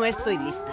No estoy lista.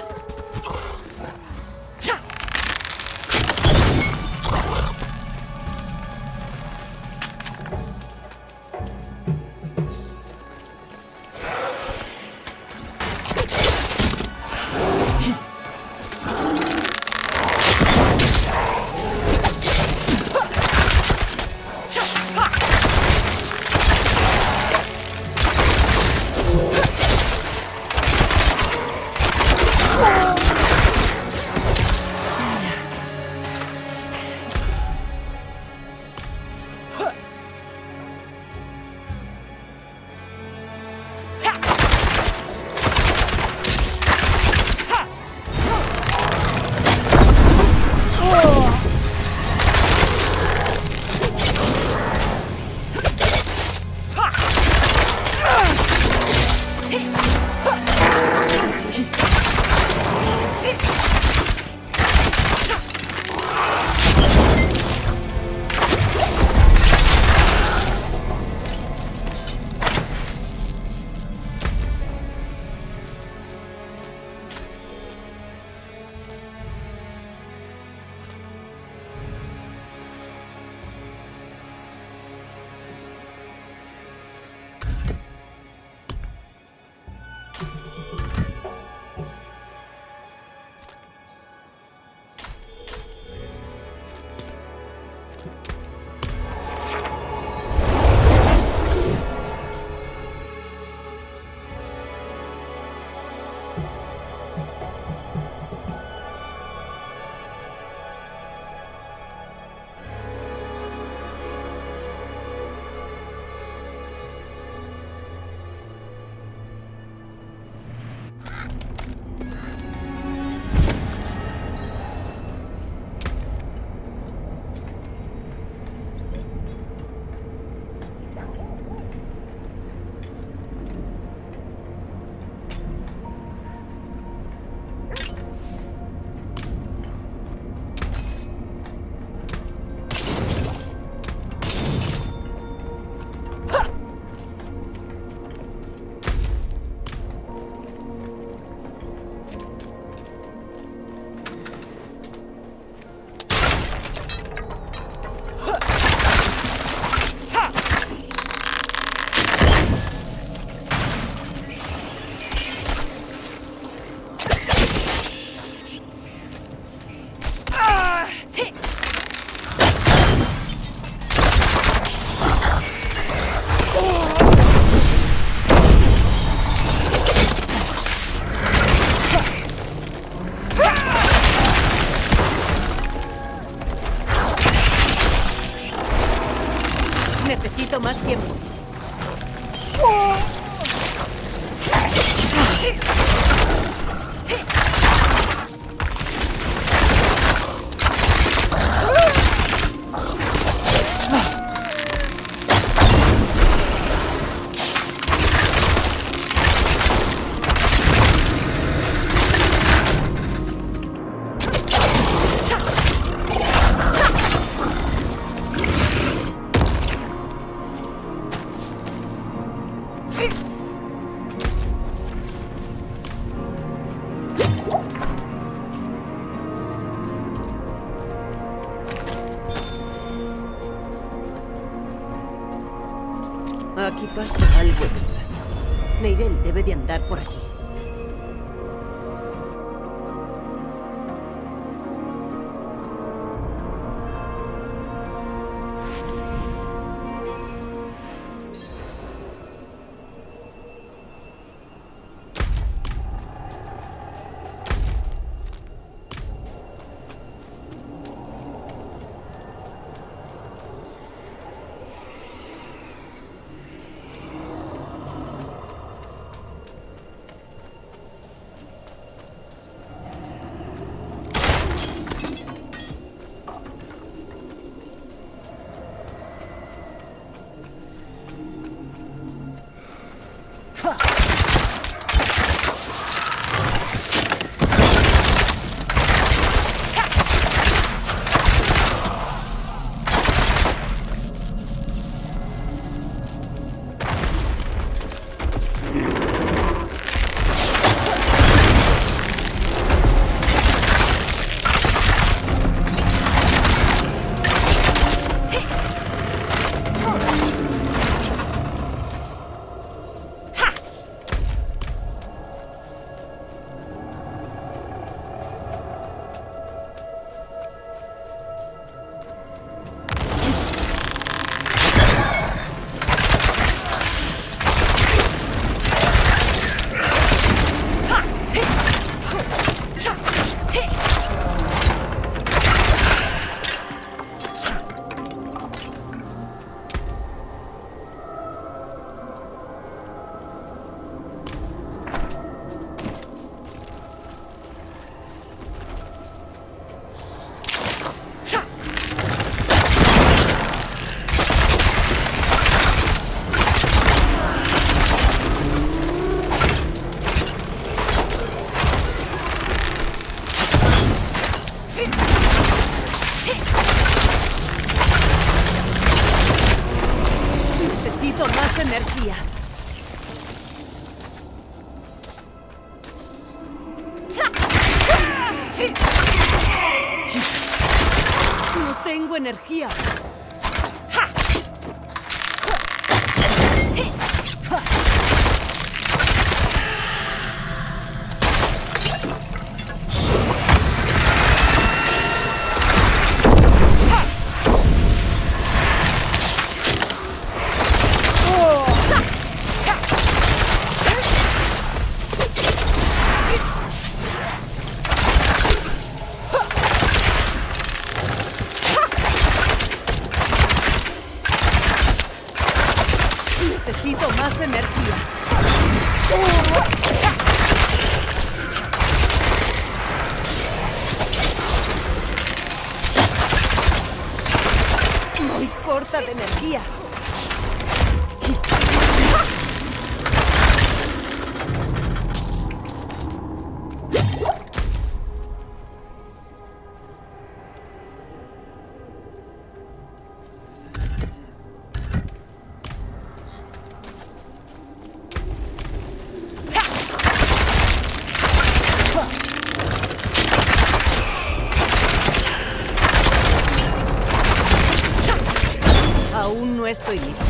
Necesito más tiempo. Aquí pasa algo extraño. Neyrel debe de andar por aquí. tengo energía. Necesito más energía. Muy corta de energía. Aún no estoy listo.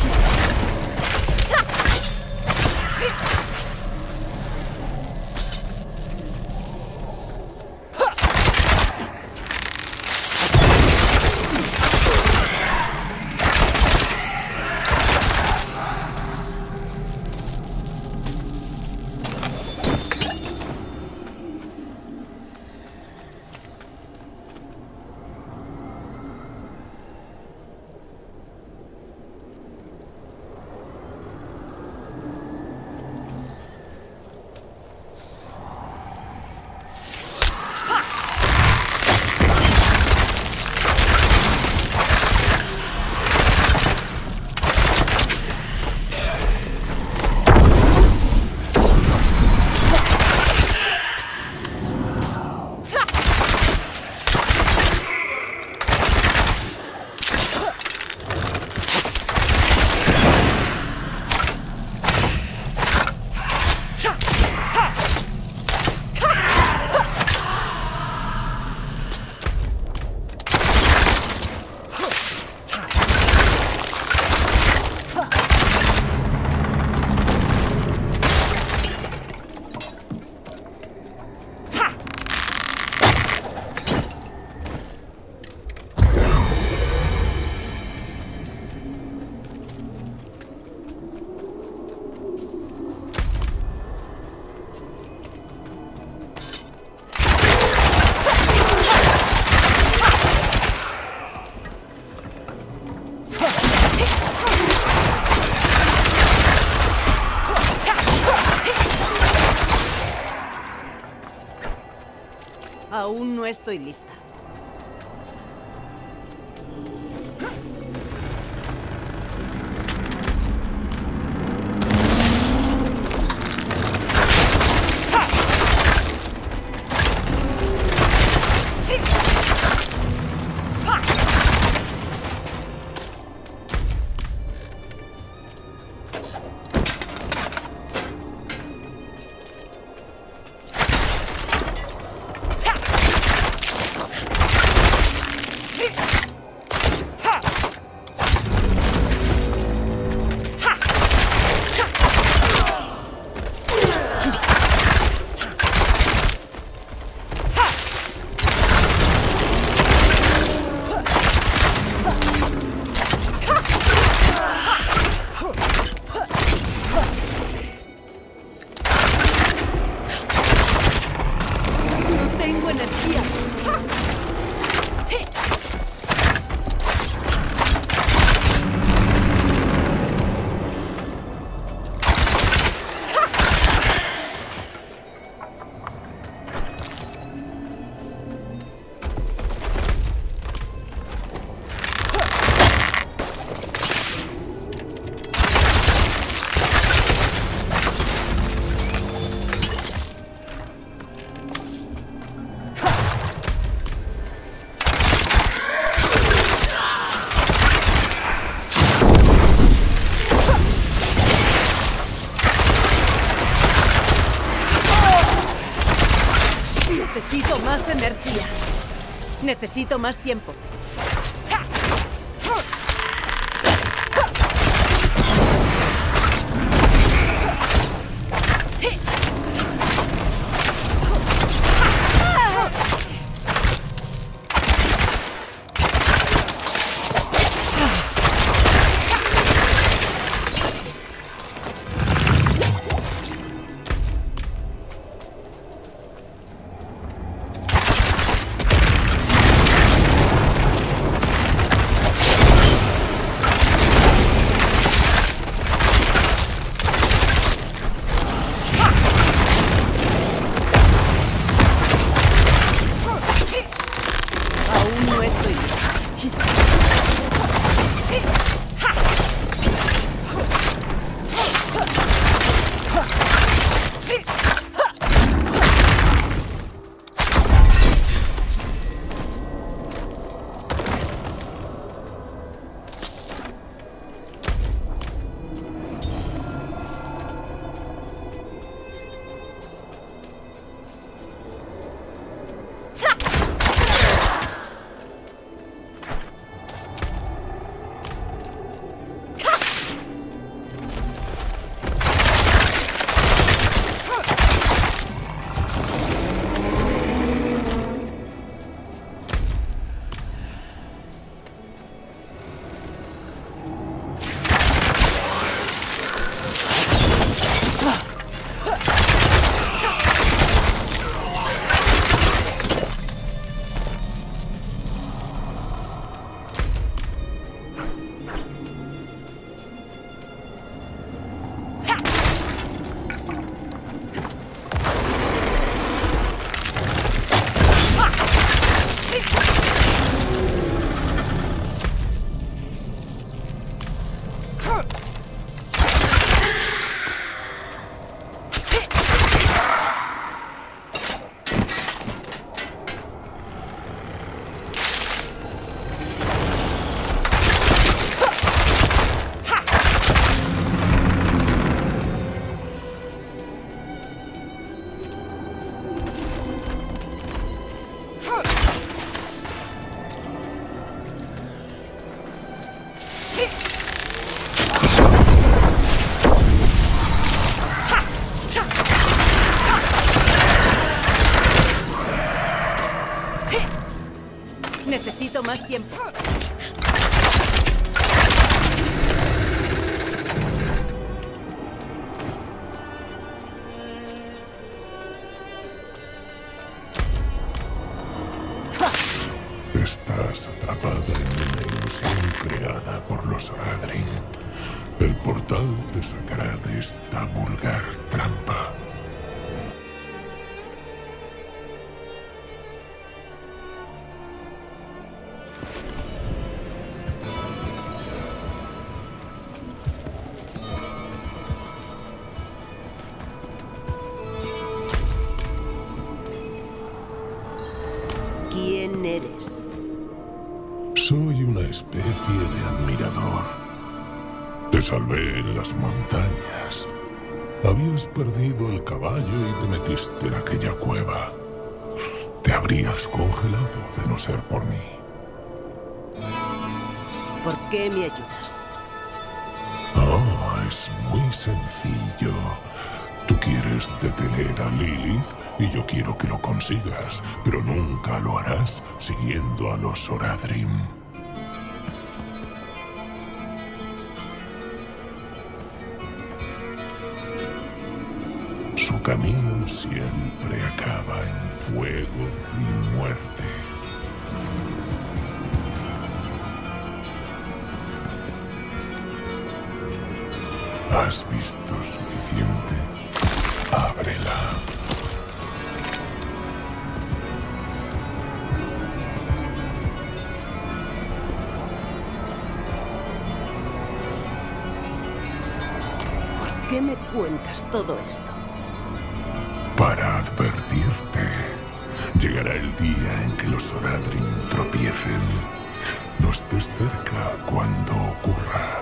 Aún no estoy lista. Necesito más energía. Necesito más tiempo. tiempo. Estás atrapada en una ilusión creada por los Oradrim. El portal te sacará de esta vulgar trampa. ¿Quién eres? Soy una especie de admirador. Te salvé en las montañas. Habías perdido el caballo y te metiste en aquella cueva. Te habrías congelado de no ser por mí. ¿Por qué me ayudas? Oh, es muy sencillo. Tú quieres detener a Lilith y yo quiero que lo consigas, pero nunca lo harás siguiendo a los Oradrim. Su camino siempre acaba en fuego y muerte. ¿Has visto suficiente? Ábrela. ¿Por qué me cuentas todo esto? Para advertirte. Llegará el día en que los Oradrim tropiecen. No estés cerca cuando ocurra.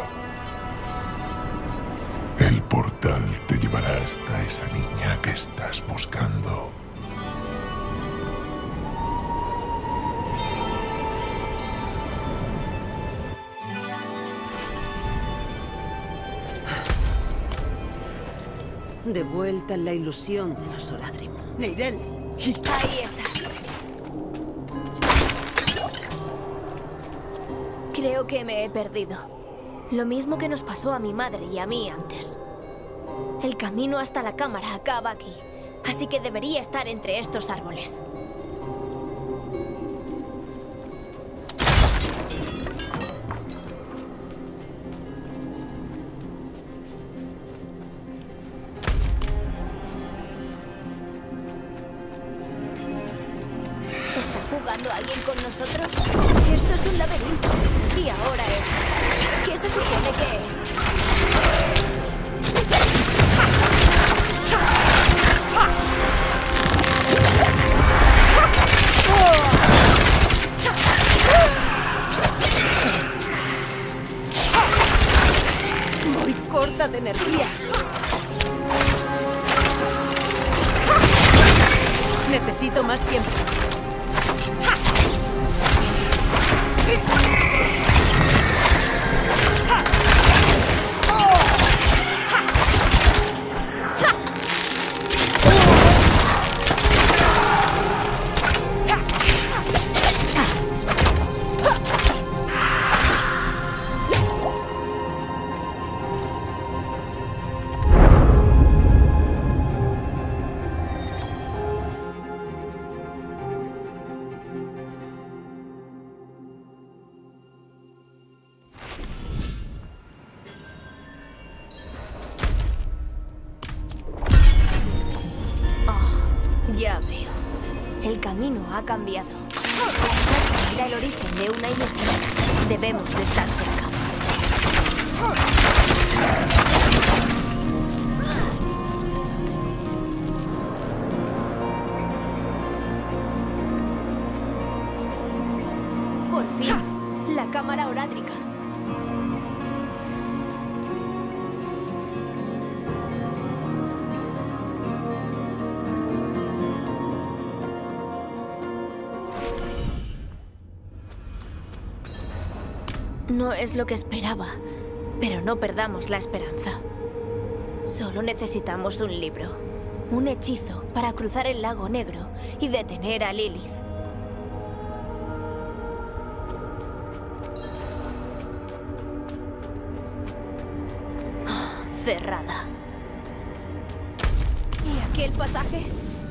El portal te llevará hasta esa niña que estás buscando. De vuelta en la ilusión de los Oradrim. Neyrelle. Ahí estás. Creo que me he perdido. Lo mismo que nos pasó a mi madre y a mí antes. El camino hasta la cámara acaba aquí, así que debería estar entre estos árboles. ¿Está jugando alguien con nosotros? Esto es un laberinto. Y ahora es... ¿Qué se supone que es? Muy corta de energía. Necesito más tiempo. Ya veo. El camino ha cambiado. Era el origen de una ilusión. Debemos de estar cerca. Por fin, la cámara orádrica. No es lo que esperaba, pero no perdamos la esperanza. Solo necesitamos un libro, un hechizo para cruzar el lago negro y detener a Lilith. cerrada. ¿Y aquel pasaje?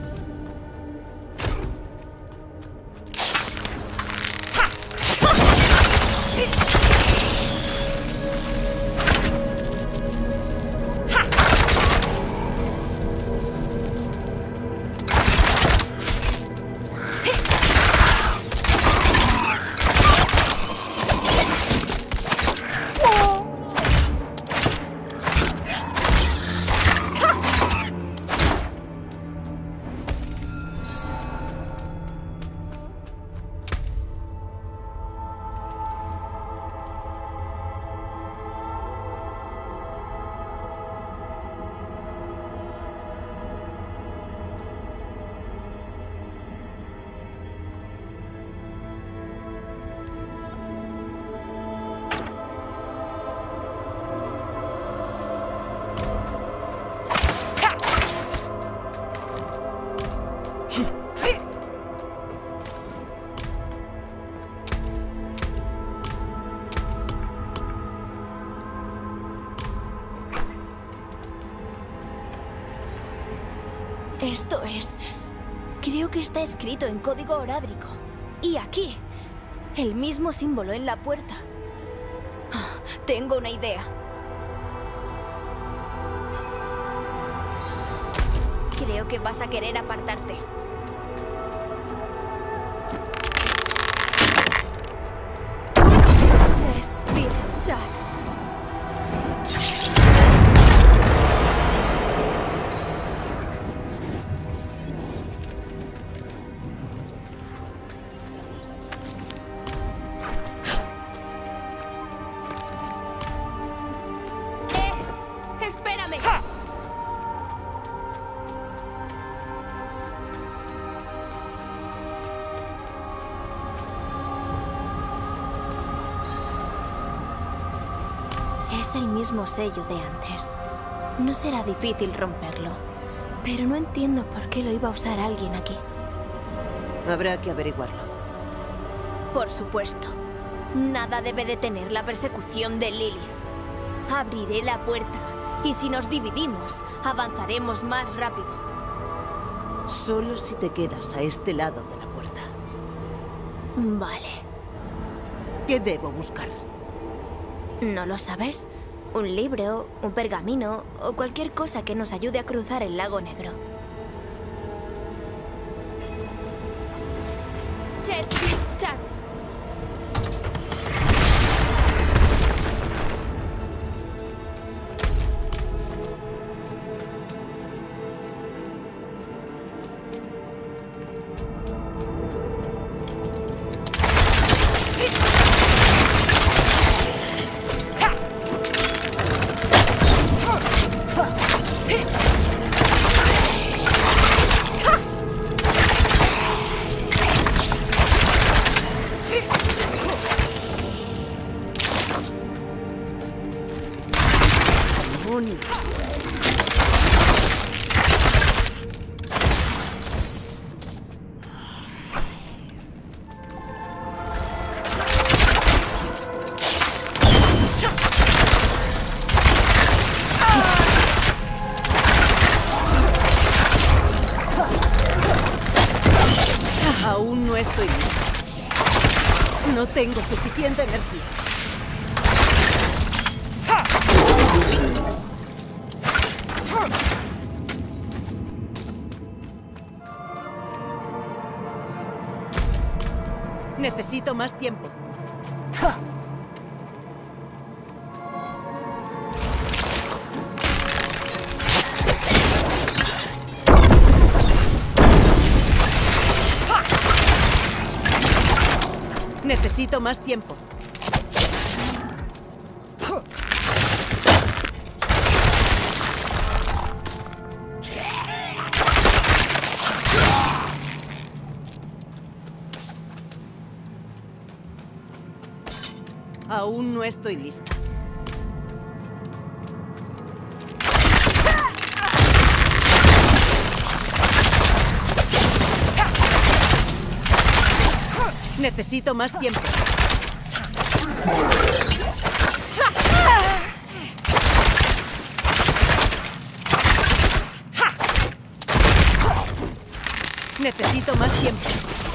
Esto es... Creo que está escrito en código orádrico. Y aquí, el mismo símbolo en la puerta. Tengo una idea. Creo que vas a querer apartarte. Chat. ¡Espérame! Es el mismo sello de antes. No será difícil romperlo, pero no entiendo por qué lo iba a usar alguien aquí. Habrá que averiguarlo. Por supuesto. Nada debe detener la persecución de Lilith. Abriré la puerta, y si nos dividimos, avanzaremos más rápido. Solo si te quedas a este lado de la puerta. Vale. ¿Qué debo buscar? ¿No lo sabes? Un libro, un pergamino o cualquier cosa que nos ayude a cruzar el lago negro. Chat. Aún no estoy lista. No tengo suficiente energía. Necesito más tiempo. Necesito más tiempo. Aún no estoy lista. Necesito más tiempo. Necesito más tiempo.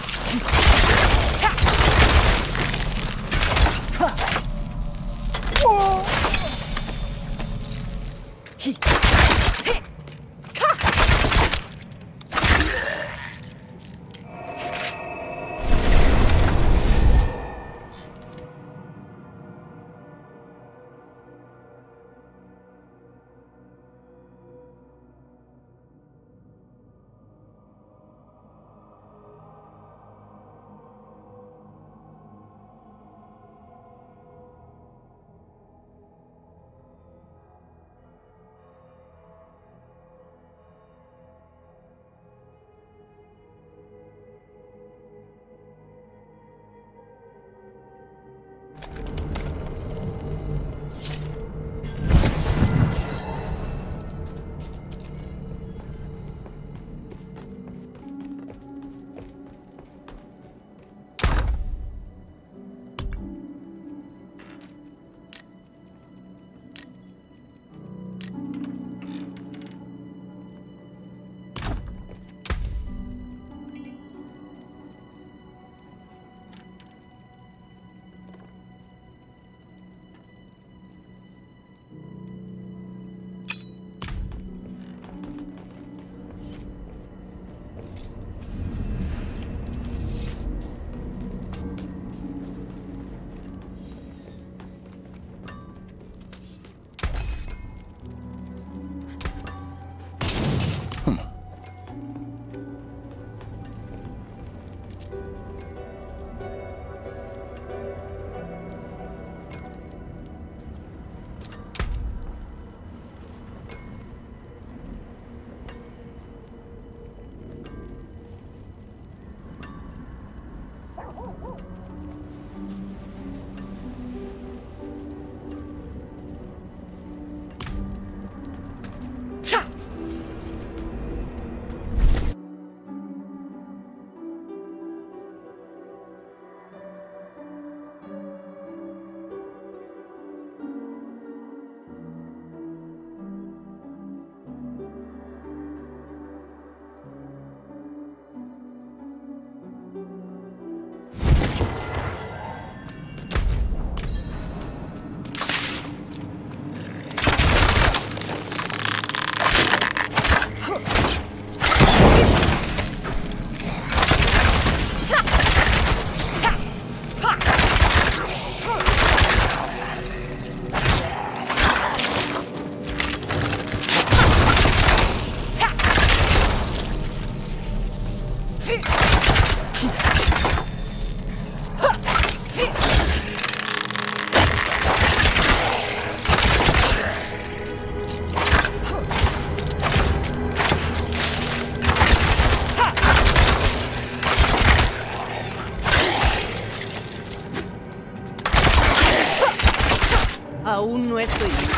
Aún no estoy listo.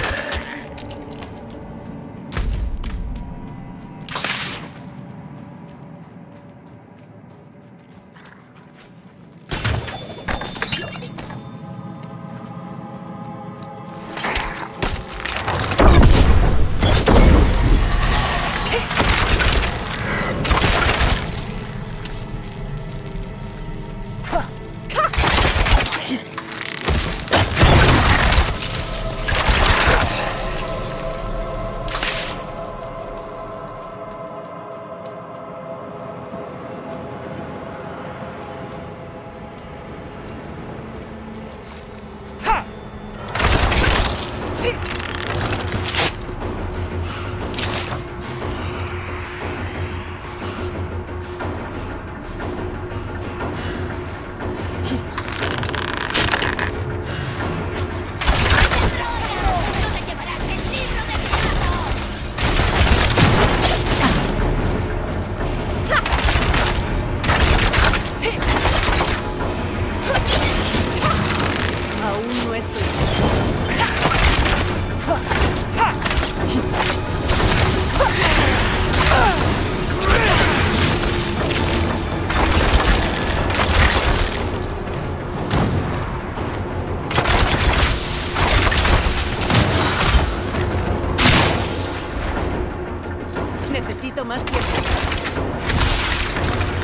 Necesito más tiempo.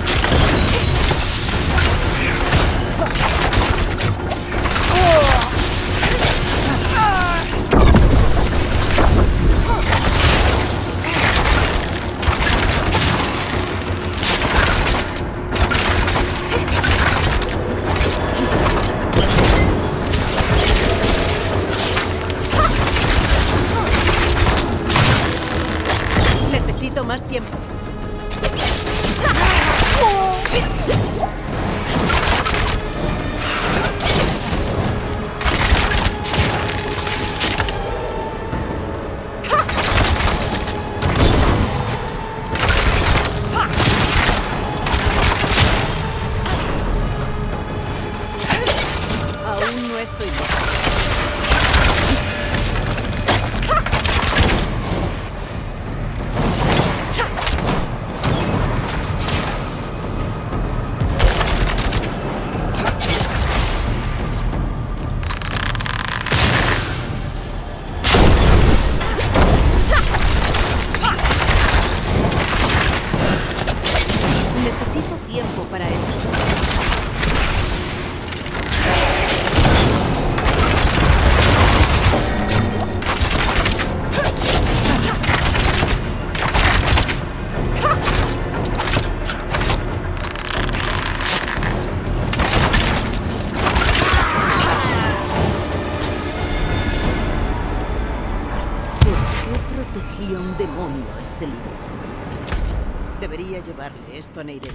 No estoy loca. Necesito tiempo para eso. ¿Por qué protegía un demonio ese libro? Debería llevarle esto a Neirel.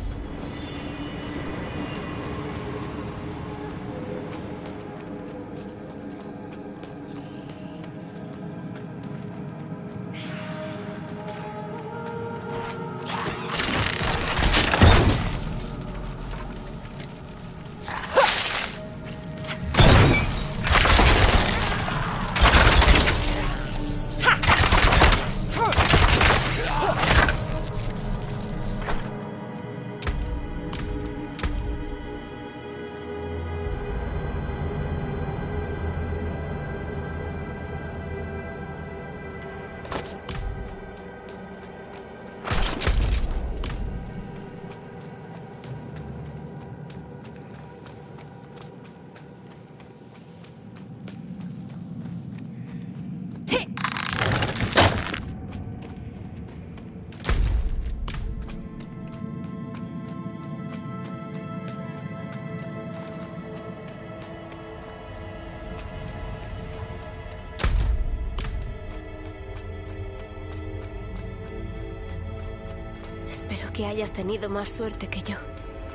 Espero que hayas tenido más suerte que yo.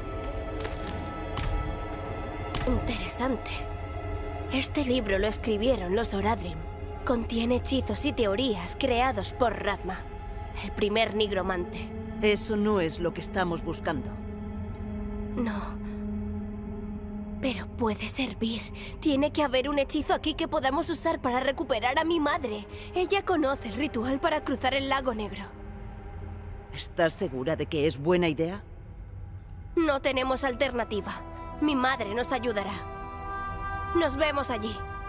Interesante. Este libro lo escribieron los Horadrim. Contiene hechizos y teorías creados por Rathma, el primer nigromante. Eso no es lo que estamos buscando. No. Pero puede servir. Tiene que haber un hechizo aquí que podamos usar para recuperar a mi madre. Ella conoce el ritual para cruzar el lago negro. ¿Estás segura de que es buena idea? No tenemos alternativa. Mi madre nos ayudará. Nos vemos allí.